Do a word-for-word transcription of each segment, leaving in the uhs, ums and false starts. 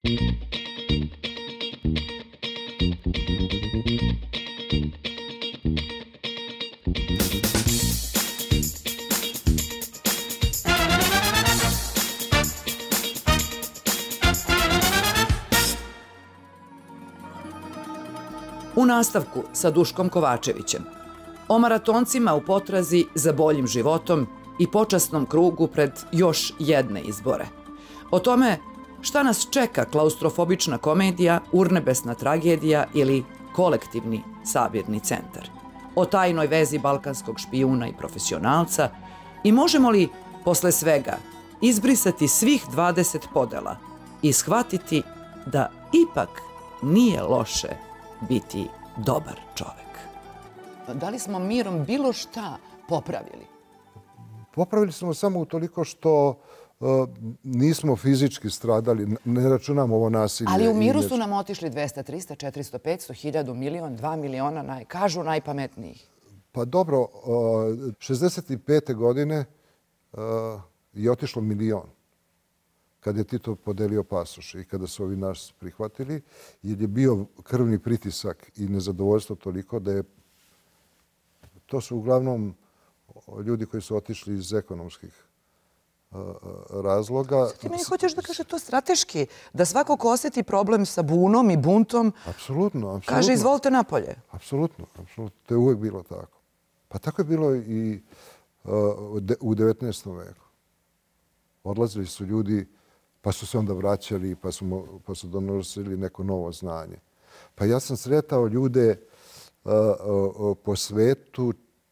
U nastavku sa Duškom Kovačevićem o maratoncima u potrazi za boljim životom i počasnom krugu pred još jedne izbore. O tome šta nas čeka klaustrofobična komedija, urnebesna tragedija ili kolektivni sabirni centar. O tajnoj vezi balkanskog špijuna i profesionalca i možemo li posle svega izbrisati svih dvadeset podela i shvatiti da ipak nije loše biti dobar čovek. Da li smo mirom bilo šta popravili? Popravili smo samo utoliko što uh, nismo fizički stradali, ne računamo ovo nasilje. Ali u miru su nam otišli dvesta, trista, četiristo, petsto, hiljadu, milion, dva miliona, naj, kažu najpametnijih. Pa dobro, uh, šezdeset pete godine uh, je otišlo milion. Kad je Tito podelio pasoše i kada su ovi nas prihvatili, jer je bio krvni pritisak i nezadovoljstvo toliko da je... To su uglavnom ljudi koji su otišli iz ekonomskih uh, razloga. Ti meni hoćeš da kaže to strateški? Da svako ko osjeti problem sa bunom i buntom, apsolutno, apsolutno. Kaže izvolite napolje. Apsolutno, apsolutno. To je uvijek bilo tako. Pa tako je bilo i uh, u devetnaestom veku. Odlazili su ljudi, pa su se onda vraćali, pa su, pa su donosili neko novo znanje. Pa ja sam sretao ljude uh, uh, po svetu,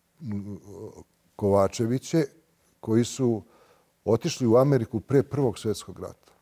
Kovačeviće, koji su otišli u Ameriku pre Prvog svjetskog rata.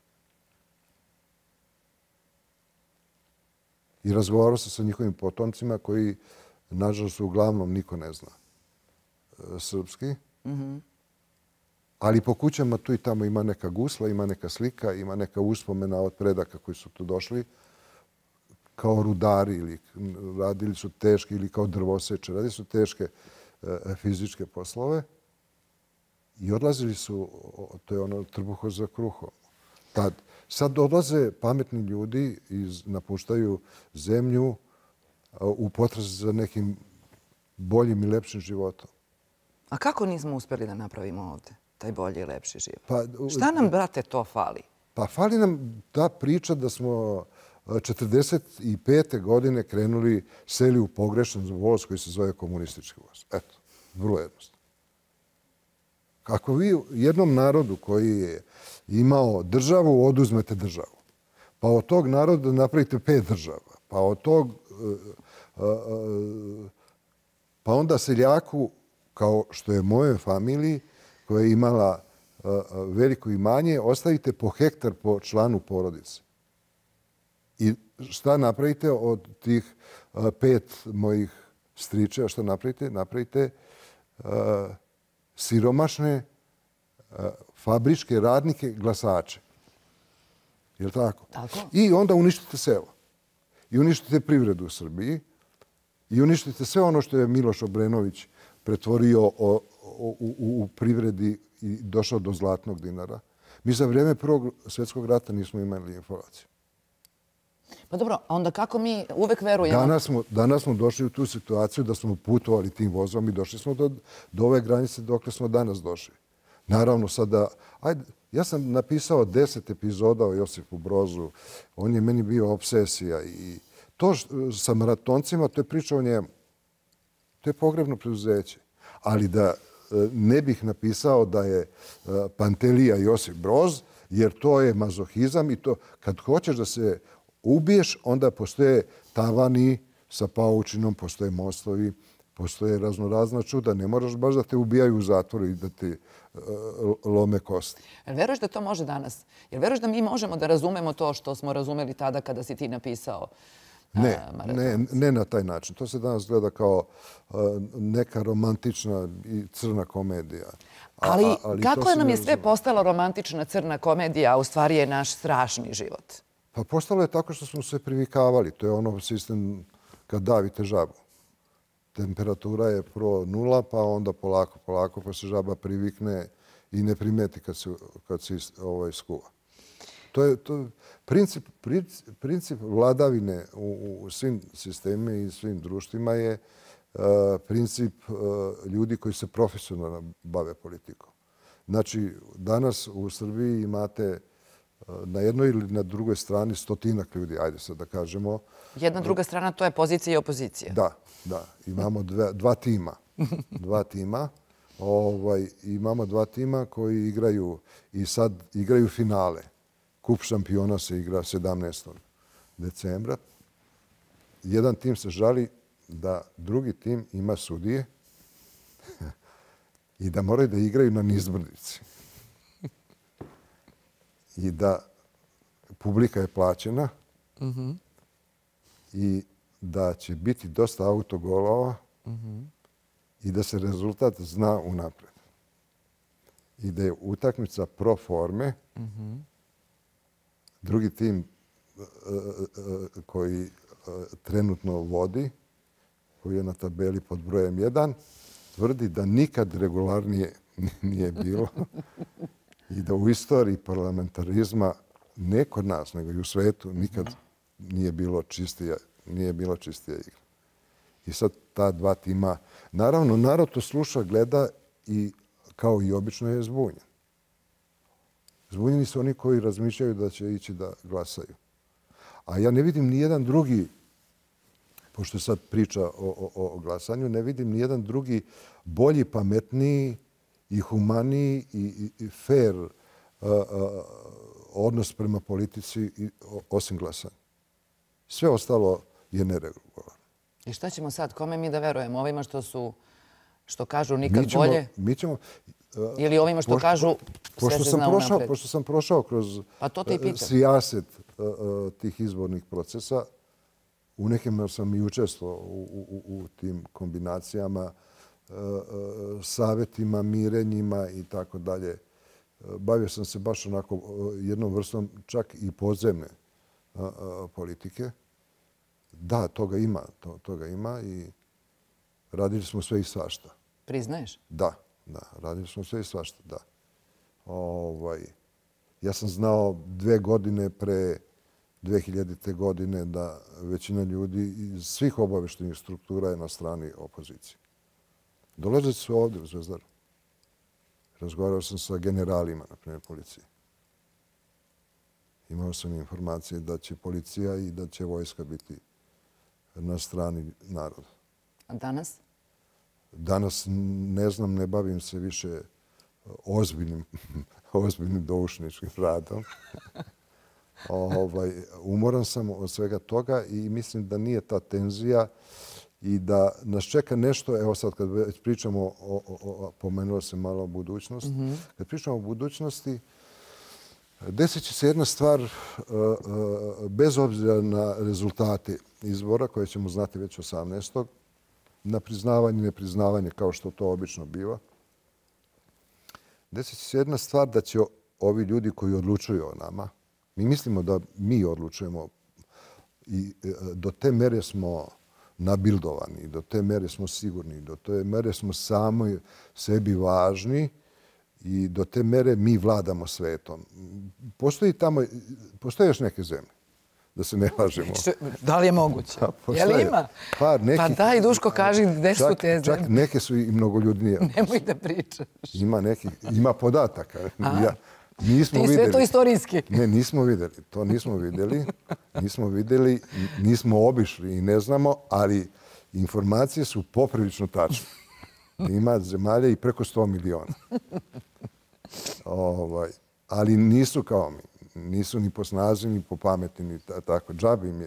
I razgovarao sam sa njihovim potomcima koji, nažalost, uglavnom niko ne zna srpski. Mm-hmm. Ali po kućama tu i tamo ima neka gusla, ima neka slika, ima neka uspomena od predaka koji su tu došli kao rudari ili radili su teške ili kao drvoseče. Radili su teške fizičke poslove i odlazili su, to je ono trbuho za kruhom. Tad. Sad odlaze pametni ljudi i napuštaju zemlju u potrazi za nekim boljim i lepšim životom. A kako nismo uspjeli da napravimo ovdje taj bolji i lepši život? Pa, šta nam, brate, to fali? Pa fali nam ta priča da smo četrdeset pete godine krenuli seli u pogrešan voz koji se zove komunistički voz. Eto, vrlo jednostavno. Ako vi jednom narodu koji je imao državu, oduzmete državu, pa od tog naroda napravite pet država, pa od tog, pa onda seljaku, kao što je moje familiji, koja je imala veliko imanje, ostavite po hektar po članu porodice. I šta napravite od tih pet mojih stričeva? Šta napravite? Napravite uh, siromašne uh, fabričke radnike, glasače. Je li tako? Tako. I onda uništite selo. I uništite privredu u Srbiji. I uništite sve ono što je Miloš Obrenović pretvorio o, o, u, u privredi i došao do zlatnog dinara. Mi za vrijeme Prvog svjetskog rata nismo imali informaciju. Pa dobro, onda kako mi uvek verujemo? Danas smo, danas smo došli u tu situaciju da smo putovali tim vozom i došli smo do, do ove granice dokle smo danas došli. Naravno sada, ajde, ja sam napisao deset epizoda o Josipu Brozu. On je meni bio obsesija i to sa maratoncima, to je priča o njemu. To je pogrebno preduzeće. Ali da ne bih napisao da je Pantelija Josip Broz, jer to je mazohizam i to kad hoćeš da se ubiješ, onda postoje tavani sa paučinom, postoje mostovi, postoje raznorazna čuda. Ne moraš baš da te ubijaju u zatvoru i da ti uh, lome kosti. Jel veruješ da to može danas? Jel veruješ da mi možemo da razumemo to što smo razumeli tada kada si ti napisao uh, ne, ne, ne na taj način. To se danas gleda kao uh, neka romantična i crna komedija. A, ali, a, ali kako nam je sve postala romantična crna komedija, a u stvari je naš strašni život? Pa postalo je tako što smo se privikavali. To je ono sistem kad davite žabu. Temperatura je prvo nula, pa onda polako, polako, pa se žaba privikne i ne primeti kad se, kad se ovaj, skuva. To je to, princip, princip, princip vladavine u, u svim sistemima i svim društvima je uh, princip uh, ljudi koji se profesionalno bave politikom. Znači, danas u Srbiji imate uh, na jednoj ili na drugoj strani stotinak ljudi, ajde sad da kažemo. Jedna druga strana, to je pozicija i opozicija. Da, da. Imamo dve, dva tima. Dva tima. Ovaj, imamo dva tima koji igraju i sad igraju finale. Kup šampiona se igra sedamnaestog decembra. Jedan tim se žali da drugi tim ima sudije i da moraju da igraju na nizbrdici. I da publika je plaćena Mm-hmm. i da će biti dosta autogolova Mm-hmm. i da se rezultat zna unapred. I da je utakmica pro forme. Mm-hmm. Drugi tim uh, uh, koji uh, trenutno vodi, koji je na tabeli pod brojem jedan, tvrdi da nikad regularnije nije bilo i da u istoriji parlamentarizma ne kod nas, nego i u svetu nikad nije bilo čistija, nije bilo čistija igra. I sad ta dva tima, naravno, narod to sluša, gleda i kao i obično je zbunjen. Zbunjeni su oni koji razmišljaju da će ići da glasaju. A ja ne vidim ni jedan drugi, pošto sad priča o, o, o glasanju, ne vidim ni jedan drugi bolji, pametniji i humaniji i, i, i fair uh, uh, odnos prema politici i, o, osim glasanja. Sve ostalo je neregularno. I šta ćemo sad? Kome mi da verujemo? Ovima što su, što kažu nikad mi ćemo, bolje? Mi ćemo... Ili ovima što pošto, kažu sve pošto se sam zna prošao, unapred? Pošto sam prošao kroz Pa to te i pitam. sijaset uh, uh, tih izbornih procesa, u nekim sam i učestvovao u, u, u tim kombinacijama, uh, uh, savjetima, mirenjima i tako dalje. Bavio sam se baš onako uh, jednom vrstom čak i podzemne uh, uh, politike. Da, toga ima, to, toga ima i radili smo sve i svašta. Priznaješ? Da, da, radili smo sve i svašta, da. Ovaj, ja sam znao dve godine pre dve hiljadite. godine da većina ljudi iz svih obaveštenih struktura je na strani opozicije. Dolazili su ovdje u Zvezdaru. Razgovarao sam sa generalima, na primjer, policije. Imao sam informacije da će policija i da će vojska biti na strani naroda. A danas? Danas ne znam, ne bavim se više ozbiljnim, ozbiljnim doušničkim radom. ovaj, umoran sam od svega toga i mislim da nije ta tenzija i da nas čeka nešto, evo sad kad već pričamo, o, o, o, pomenuo se malo o budućnosti, mm-hmm. kad pričamo o budućnosti, desit će se jedna stvar uh, uh, bez obzira na rezultate izbora koje ćemo znati već osamnaestog na priznavanje i nepriznavanje kao što to obično biva. Desit će se jedna stvar da će ovi ljudi koji odlučuju o nama, mi mislimo da mi odlučujemo i do te mere smo nabildovani, do te mere smo sigurni, do te mere smo sami sebi važni i do te mere mi vladamo svetom. Postoji tamo, postoje još neke zemlje, da se ne lažemo. Da li je moguće? Je li ima? Par nekih, pa daj, Duško, kaži gde su te zemlje. Čak neke su i mnogoljudnije. Nemoj da pričaš. Ima nekih, ima podataka. Ja, nismo Ti sve videli. to istorijski. Ne, nismo videli. To nismo videli. Nismo videli, nismo obišli i ne znamo, ali informacije su poprilično tačne. Ima zemalja i preko sto miliona. Ovaj, ali nisu kao mi. Nisu ni po snazi, ni po pameti, ni tako. Džabe im je.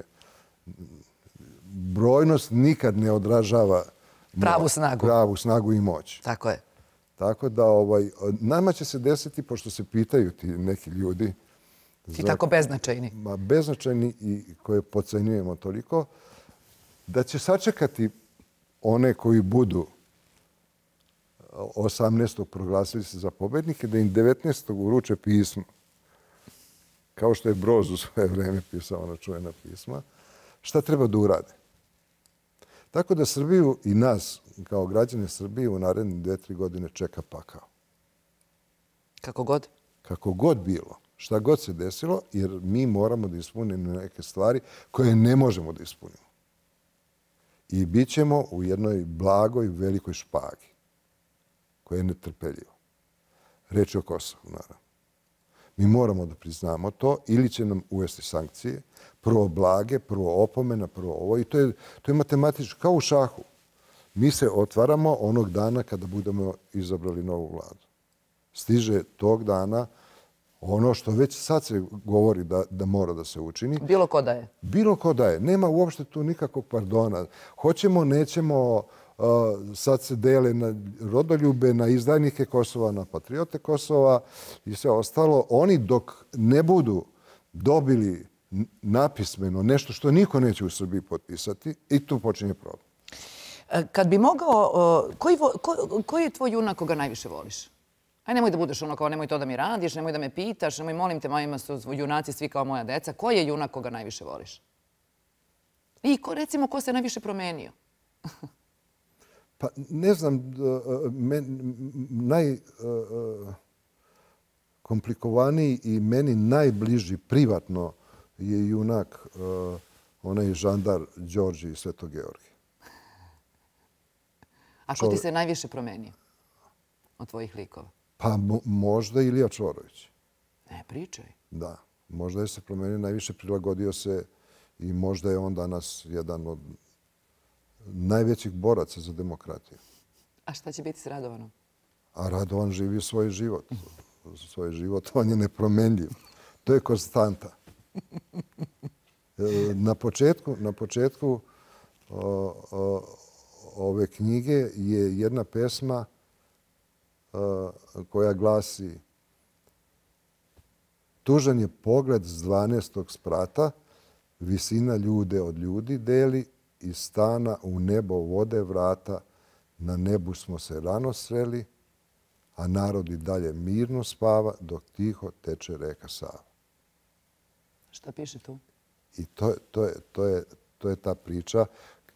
Brojnost nikad ne odražava pravu snagu. Pravu snagu i moć. Tako je. Tako da ovaj, nama će se desiti, pošto se pitaju ti neki ljudi. Ti za, tako beznačajni. Ma, beznačajni i koje podcenjujemo toliko, da će sačekati one koji budu osamnaestog proglasili se za pobednike, da im devetnaestog uruče pismo. Kao što je Broz u svoje vreme pisao ona čuvena pisma. Šta treba da urade? Tako da Srbiju i nas, kao građane Srbije, u naredne dve, tri godine čeka pakao. Kako god? Kako god bilo. Šta god se desilo, jer mi moramo da ispunimo neke stvari koje ne možemo da ispunimo. I bit ćemo u jednoj blagoj, velikoj špagi koja je netrpeljiva. Reč je o Kosovu, naravno. Mi moramo da priznamo to ili će nam uvesti sankcije, prvo blage, prvo opomena, prvo ovo. I to je, to je matematički, kao u šahu. Mi se otvaramo onog dana kada budemo izabrali novu vladu. Stiže tog dana ono što već sad se govori da, da mora da se učini. Bilo ko da je. Bilo ko da je. Nema uopšte tu nikakvog pardona. Hoćemo, nećemo, uh, sad se dele na rodoljube, na izdajnike Kosova, na patriote Kosova i sve ostalo. Oni dok ne budu dobili napismeno nešto što niko neće u Srbiji potpisati, i tu počinje problem. Kad bi mogao, koji, ko, koji je tvoj junak koga najviše voliš? Aj, nemoj da budeš ono kao nemoj to da mi radiš, nemoj da me pitaš, nemoj, molim te, mojima su junaci svi kao moja deca. Koji je junak koga najviše voliš? I ko, recimo, ko se najviše promenio? Pa ne znam, najkomplikovaniji i meni najbliži privatno je junak onaj žandar Đorđe i Sveto Georgije. A ko ti se najviše promenio od tvojih likova? Pa možda Ilija Čvorović. Ne, pričaj. Da, možda je se promenio, najviše prilagodio se i možda je on danas jedan od najvećih boraca za demokratiju. A šta će biti s Radovanom? A Radovan živi svoj život. Svoj život, on je nepromenljiv. To je konstanta. Na početku, na početku o, o, ove knjige je jedna pesma koja glasi: tužan je pogled s dvanaestog sprata, visina ljude od ljudi deli, iz stana u nebo vode vrata, na nebu smo se rano sreli, a narod i dalje mirno spava dok tiho teče reka Sava. Šta piše tu? I to je, to je, to je, to je ta priča.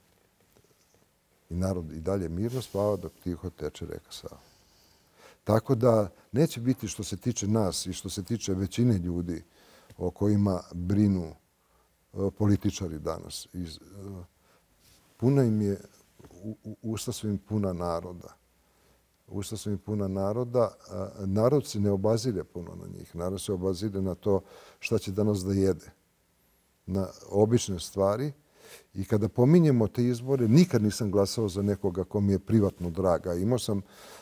I narod i dalje mirno spava dok tiho teče reka Sava. Tako da neće biti, što se tiče nas i što se tiče većine ljudi o kojima brinu političari danas. Puna im je, usta su im puna naroda. Usta su im puna naroda. Narod se ne obazire puno na njih. Narod se obazire na to šta će danas da jede. Na obične stvari. I kada pominjemo te izbore, nikad nisam glasao za nekoga ko mi je privatno draga. Imao sam,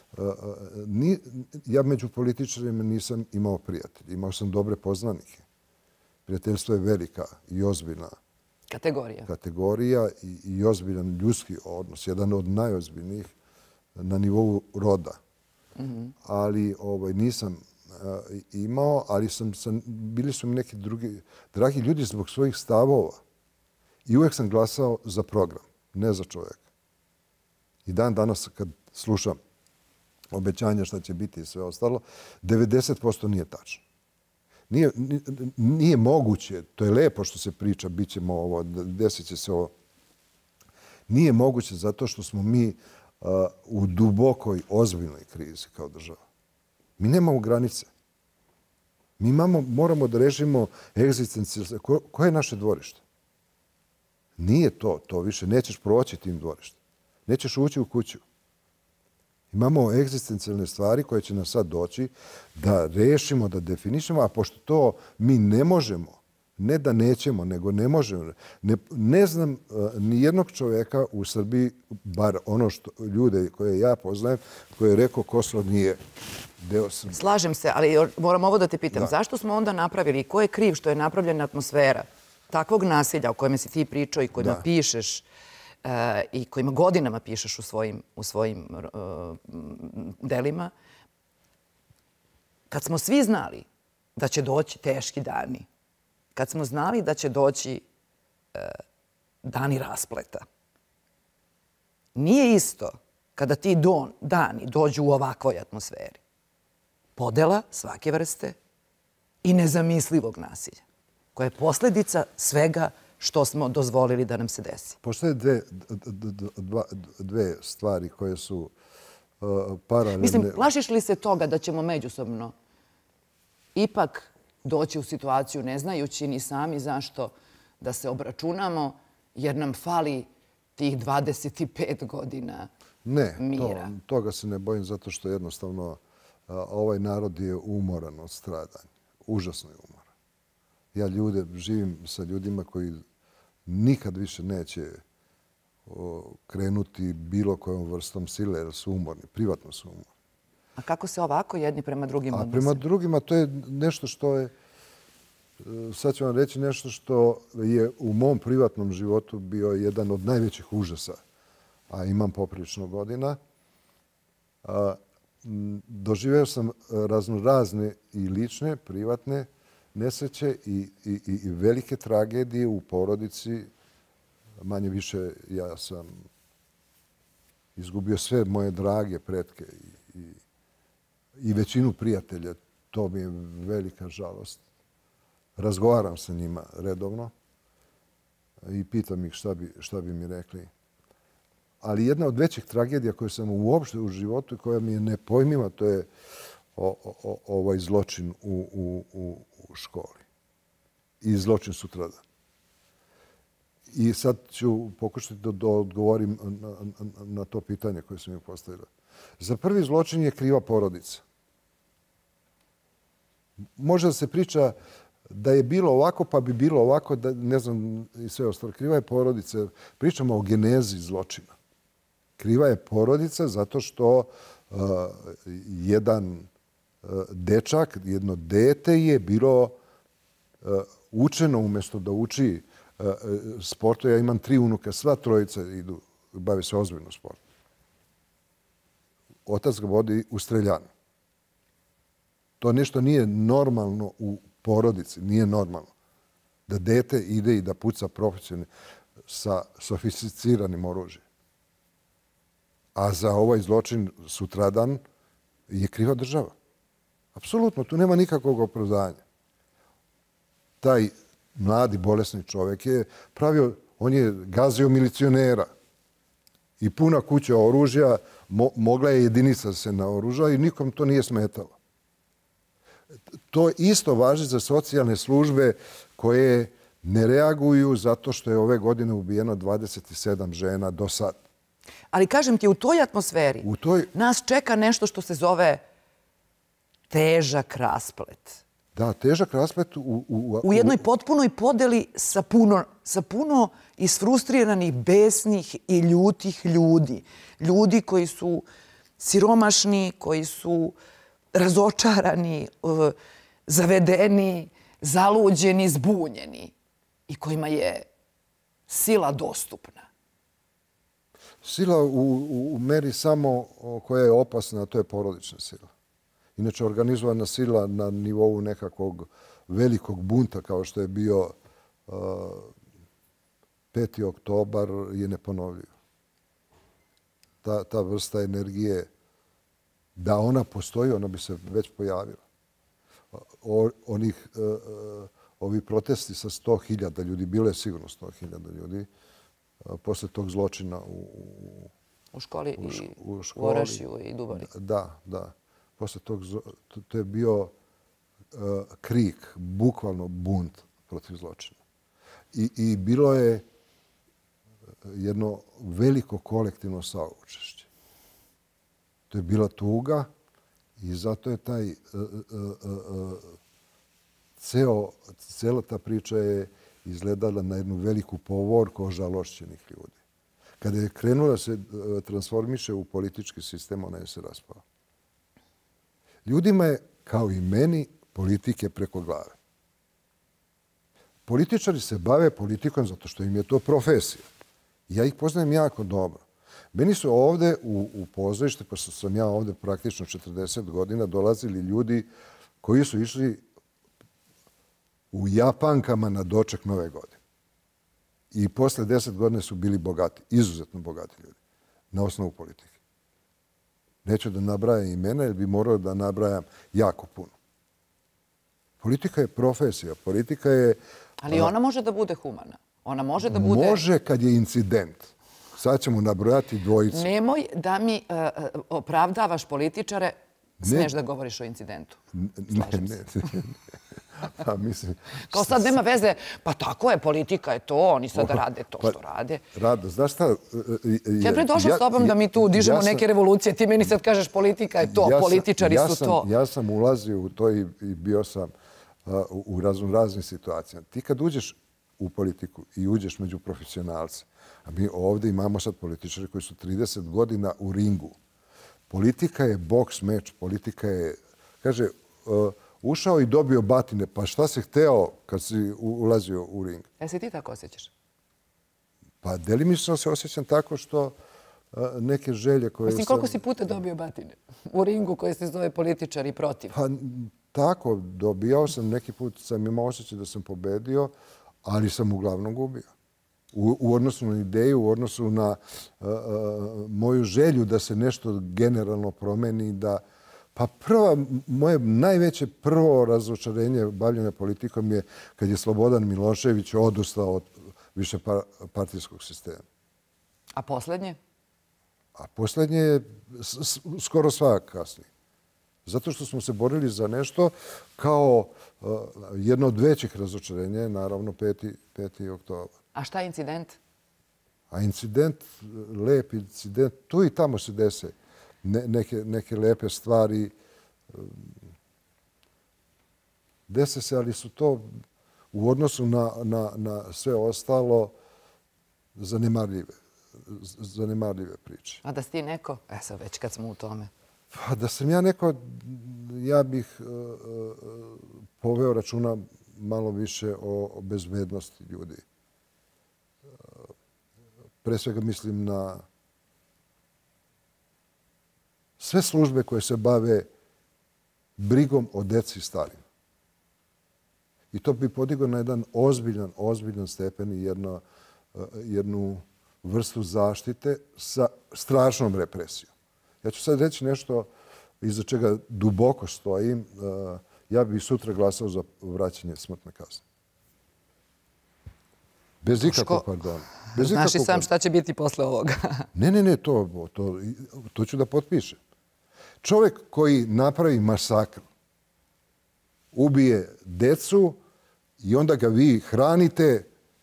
ja među političarima nisam imao prijatelja. Imao sam dobre poznanike. Prijateljstvo je velika i ozbiljna kategorija, kategorija i, i ozbiljan ljudski odnos. Jedan od najozbiljnijih na nivou roda. Mm-hmm. Ali ovaj, nisam uh, imao, ali sam, sam, bili su mi neki drugi, dragi ljudi zbog svojih stavova. I uvijek sam glasao za program, ne za čovjeka. I dan danas kad slušam obećanja šta će biti i sve ostalo, devedeset posto nije tačno. Nije, nije, nije moguće, to je lepo što se priča, bit ćemo ovo, desit će se ovo. Nije moguće zato što smo mi uh, u dubokoj, ozbiljnoj krizi kao država. Mi nemamo granice. Mi imamo, moramo da rešimo egzistencijalne. Ko, koje je naše dvorište? Nije to, to više. Nećeš proći tim dvorištem. Nećeš ući u kuću. Imamo egzistencijalne stvari koje će nam sad doći da rešimo, da definišemo, a pošto to mi ne možemo, ne da nećemo, nego ne možemo. Ne, ne znam uh, ni jednog čovjeka u Srbiji, bar ono što ljude koje ja poznajem, koji je rekao Kosovo nije deo Srbije. Slažem se, ali moram ovo da te pitam. Da. Zašto smo onda napravili i ko je kriv što je napravljena atmosfera takvog nasilja o kojem si ti pričao i kojima da. pišeš uh, i kojima godinama pišeš u svojim, u svojim uh, delima, kad smo svi znali da će doći teški dani, kad smo znali da će doći uh, dani raspleta. Nije isto kada ti don, dani dođu u ovakvoj atmosferi. Podela svake vrste i nezamislivog nasilja, koja je posljedica svega što smo dozvolili da nam se desi. Postoje dve, dva, dve stvari koje su uh, paralelne. Mislim, plašiš li se toga da ćemo međusobno ipak doći u situaciju, ne znajući ni sami zašto, da se obračunamo, jer nam fali tih dvadeset pet godina ne, mira. Ne, toga se ne bojim zato što jednostavno ovaj narod je umoran od stradanja. Užasno je umoran. Ja ljude, živim sa ljudima koji nikad više neće krenuti bilo kojom vrstom sile jer su umorni, privatno su umorni. A kako se ovako jedni prema drugima odnose? A prema drugima to je nešto što je, sad ću vam reći nešto što je u mom privatnom životu bio jedan od najvećih užasa, a imam poprilično godina. Doživeo sam raznorazne i lične, privatne nesreće i, i, i velike tragedije u porodici. Manje više ja sam izgubio sve moje drage pretke i, i, i većinu prijatelja. To mi je velika žalost. Razgovaram sa njima redovno i pitam ih šta bi, šta bi mi rekli. Ali jedna od većih tragedija koju sam uopšte u životu i koja mi je nepojmljiva, to je o, o, ovaj zločin u, u, u, u školi. I zločin sutradan. I sad ću pokušati da, da odgovorim na, na, na to pitanje koje sam mi postavila. Za prvi zločin je kriva porodica. Može da se priča da je bilo ovako, pa bi bilo ovako, da ne znam i sve ostalo. Kriva je porodica. Pričamo o genezi zločina. Kriva je porodica zato što uh, jedan uh, dečak, jedno dete je bilo uh, učeno umjesto da uči uh, sportu. Ja imam tri unuka, sva trojica idu, bave se ozbiljno sportom. Otac ga vodi u streljanu. To nešto nije normalno u porodici, nije normalno. Da dete ide i da puca profesionalno sa sofisticiranim oružjem. A za ovaj zločin sutradan je kriva država. Apsolutno, tu nema nikakvog opravdanja. Taj mladi, bolesni čovjek je pravio, on je gazio milicionera i puna kuća oružja, mo, mogla je jedinica se naoruža i nikom to nije smetalo. To isto važi za socijalne službe koje ne reaguju zato što je ove godine ubijeno dvadeset sedam žena do sad. Ali kažem ti, u toj atmosferi u toj... nas čeka nešto što se zove težak rasplet. Da, težak rasplet u... U, u, u jednoj potpunoj podeli sa puno, sa puno isfrustriranih, besnih i ljutih ljudi. Ljudi koji su siromašni, koji su razočarani, zavedeni, zaluđeni, zbunjeni i kojima je sila dostupna. Sila u, u meri samo koja je opasna, a to je porodična sila. Inače, organizovana sila na nivou nekakvog velikog bunta, kao što je bio uh, peti oktobar, je neponovljiv. Ta, ta vrsta energije, da ona postoji, ona bi se već pojavila. O, onih, uh, ovi protesti sa sto hiljada ljudi, bilo je sigurno sto hiljada ljudi, posle tog zločina u, u školi i u, školi. U Orašju i Dubavi. Da, da. Posle tog, to, to je bio uh, krik, bukvalno bunt protiv zločina. I, i bilo je jedno veliko kolektivno saučešće. To je bila tuga i zato je taj uh, uh, uh, ceo, cela ta priča je izgledala na jednu veliku povorku ožalošćenih ljudi. Kada je krenula se transformiše u politički sistem, ona je se raspala. Ljudima je, kao i meni, politike preko glave. Političari se bave politikom zato što im je to profesija. Ja ih poznajem jako dobro. Meni su ovde u, u pozorište, pa sam ja ovde praktično četrdeset godina, dolazili ljudi koji su išli u Japankama na doček Nove godine. I posle deset godina su bili bogati, izuzetno bogati ljudi, na osnovu politike. Neću da nabrajam imena, jer bi morao da nabrajam jako puno. Politika je profesija, politika je... Ali ona može da bude humana. Ona može da bude... Može kad je incident. Sad ćemo nabrojati dvojicu. Nemoj da mi uh, opravdavaš političare, smiješ da govoriš o incidentu. Ne, ne, ne. Pa mislim... Kao sad nema veze, pa tako je, politika je to, oni sada rade to što rade. Rado, znaš šta... Ja bih došla s tobom da mi tu dižemo neke revolucije, ti meni sad kažeš politika je to, političari su to. Ja sam ulazio u to i bio sam u raznim situacijama. Ti kad uđeš u politiku i uđeš među profesionalce, a mi ovdje imamo sad političari koji su trideset godina u ringu. Politika je boks meč, politika je, kaže, ušao i dobio batine, pa šta si hteo kad si ulazio u ring? E si ti tako osjećaš? Pa delimično se osjećam tako što neke želje koje sam... Mislim, koliko si puta dobio batine u ringu koje se zove političari protiv? Pa tako, dobijao sam, neki put sam imao osjećaj da sam pobedio, ali sam uglavnom gubio. U odnosu na ideju, u odnosu na moju želju da se nešto generalno promeni, da... Pa prva, moje najveće prvo razočarenje bavljenja politikom je kad je Slobodan Milošević odustao od višepartijskog sistema. A posljednje? A posljednje je skoro svak kasnije. Zato što smo se borili za nešto kao jedno od većih razočarenja je naravno peti oktobar. A šta je incident? A incident, lep incident, tu i tamo se dese neke lepe stvari. Dese se, ali su to u odnosu na sve ostalo zanemarljive priče. A da si ti neko? E sad već kad smo u tome. Pa da sam ja neko, ja bih poveo računa malo više o bezbednosti ljudi. Pre svega mislim na sve službe koje se bave brigom o deci i starima. I to bi podigao na jedan ozbiljan, ozbiljan stepen i jednu vrstu zaštite sa strašnom represijom. Ja ću sad reći nešto iza čega duboko stojim. Ja bih sutra glasao za vraćanje smrtne kazne. Bez ikakvog pardona. Znaš i sam šta će biti posle ovoga. Ne, ne, ne, to ću da potpišem. Čovjek koji napravi masakr, ubije decu i onda ga vi hranite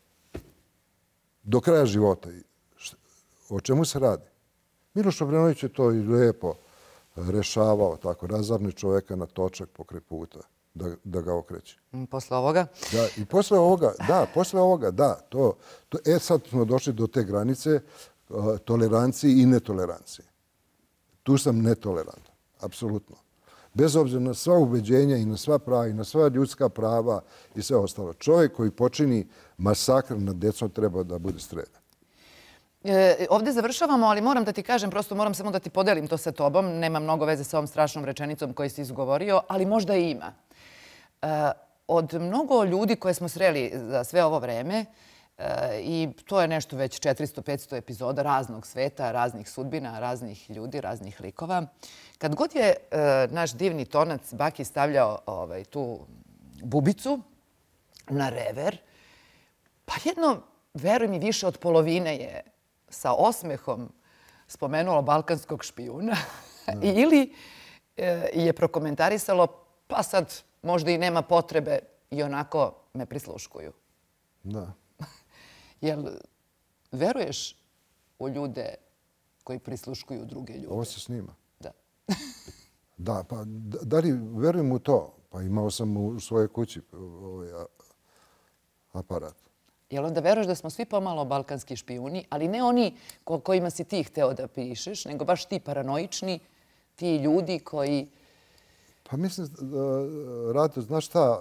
do kraja života. O čemu se radi? Miloš Obrenović je to i lijepo rešavao, tako, razarne čovjeka na točak pokraj puta, da ga okreće. Posle ovoga? Da, i posle ovoga, da, posle ovoga, da. E sad smo došli do te granice tolerancije i netolerancije. Tu sam netolerantan, apsolutno. Bez obzira na sva ubeđenja i na sva prava i na sva ljudska prava i sve ostalo. Čovjek koji počini masakr nad decom treba da bude streljan. Ovdje završavamo, ali moram da ti kažem, prosto moram samo da ti podelim to sa tobom. Nema mnogo veze sa ovom strašnom rečenicom koju si izgovorio, ali možda i ima. Od mnogo ljudi koje smo sreli za sve ovo vreme, i to je nešto već četiristo petsto epizoda raznog sveta, raznih sudbina, raznih ljudi, raznih likova. Kad god je naš divni tonac Baki stavljao tu bubicu na rever, pa jedno, veruj mi, više od polovine je sa osmehom spomenulo balkanskog špijuna ili je prokomentarisalo pa sad možda i nema potrebe i onako me prisluškuju. Da. Jel veruješ u ljude koji prisluškuju druge ljude? Ovo se snima. Da. Da, pa da li verujem u to? Pa imao sam u svojoj kući ovaj aparat. Jel onda veruješ da smo svi pomalo balkanski špijuni, ali ne oni kojima si ti hteo da pišeš, nego baš ti paranoični, ti ljudi koji... Pa mislim, Rado, znaš šta,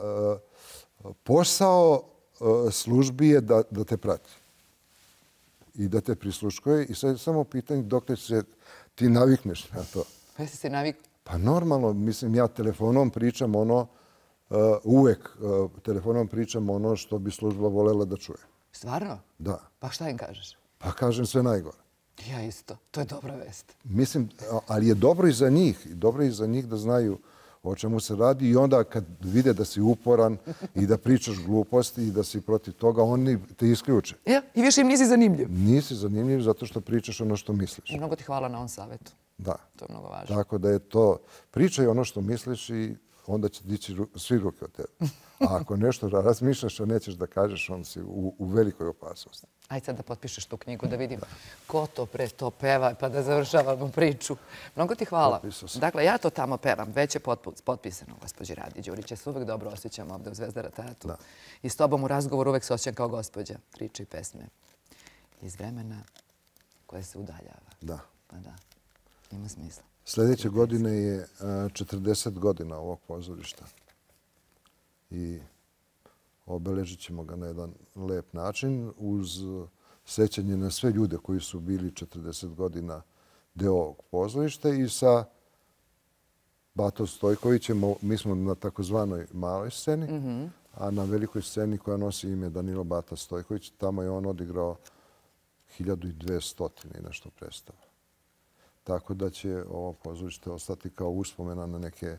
posao službi je da te prati i da te prisluškuje i sad je samo pitanje dok se ti navikneš na to. Pa jesi se navikao? Pa normalno, mislim, ja telefonom pričam ono, uvek telefonom pričam ono što bi služba volela da čuje. Stvarno? Da. Pa šta im kažeš? Pa kažem sve najgore. Ja isto. To je dobra vest. Mislim, ali je dobro i za njih. Dobro i za njih da znaju o čemu se radi i onda kad vide da si uporan i da pričaš gluposti i da si protiv toga, oni te isključe. Ja, i više im nisi zanimljiv. Nisi zanimljiv zato što pričaš ono što misliš. Mnogo ti hvala na ovom savjetu. Da. To je mnogo važno. Tako da je to, pričaj ono što misliš i onda će dići svi ruke od tebe. A ako nešto razmišljaš, a nećeš da kažeš, on si u, u velikoj opasnosti. Ajde sad da potpišeš tu knjigu, da vidim ko to pre to peva, pa da završavamo priču. Mnogo ti hvala. Dakle, ja to tamo pevam. Već je potpisano, gospođi Radi Đurić. Ja se uvek dobro osjećam ovde u Zvezdara teatru. I s tobom u razgovoru uvek se osjećam kao gospođa. Priče i pesme iz vremena koje se udaljava. Da. Pa da, ima smisla. Sljedeće godine je četrdeset godina ovog pozorišta. I obeležit ćemo ga na jedan lep način uz sećanje na sve ljude koji su bili četrdeset godina deo ovog pozorišta i sa Batom Stojkovićem. Mi smo na takozvanoj maloj sceni, a na velikoj sceni koja nosi ime Danilo Bata Stojković, tamo je on odigrao hiljadu dvesta i nešto predstava. Tako da će ovo pozorište ostati kao uspomena na neke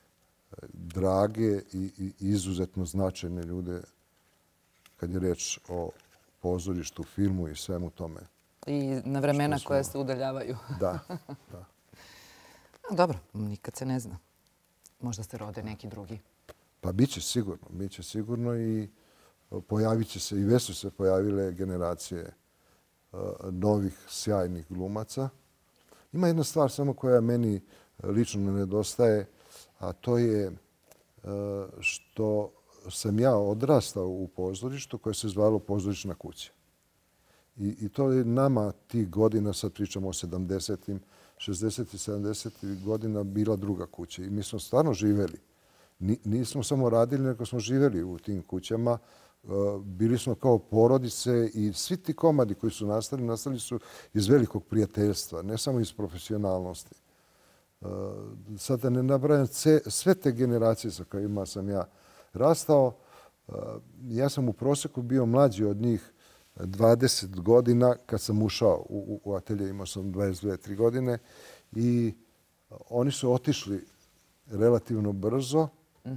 drage i izuzetno značajne ljude kad je reč o pozorištu, filmu i svemu tome. I na vremena koja se udaljavaju. Da, da. Dobro, nikad se ne zna. Možda se rode neki drugi. Pa bit će sigurno, bit će sigurno i pojavit će se, i već su se pojavile generacije novih sjajnih glumaca. Ima jedna stvar samo koja meni lično nedostaje, a to je što sam ja odrastao u pozorištu koje se zvalo Pozorišna kuća. I to je nama tih godina, sad pričamo o sedamdesetim, šezdesetim, sedamdesetim godina, bila druga kuća. I mi smo stvarno živeli. Nismo samo radili, nego smo živeli u tim kućama. Bili smo kao porodice i svi ti komadi koji su nastali, nastali su iz velikog prijateljstva, ne samo iz profesionalnosti. Sad da ne nabrajam sve te generacije sa kojima sam ja rastao, ja sam u proseku bio mlađi od njih dvadeset godina kad sam ušao u atelje, imao sam dvadeset dve, tri godine i oni su otišli relativno brzo,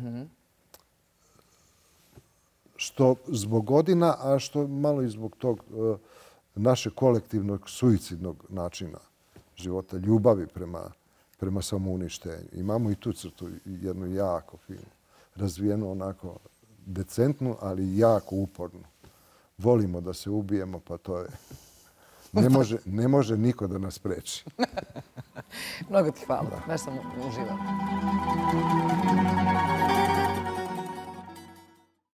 što zbog godina, a što malo i zbog tog našeg kolektivnog suicidnog načina života, ljubavi prema prema samouništenju. Imamo i tu crtu, jednu jako finu, razvijenu onako decentnu, ali jako upornu. Volimo da se ubijemo, pa to je... Ne može niko da nas spreči. Mnogo ti hvala. Baš sam uživala.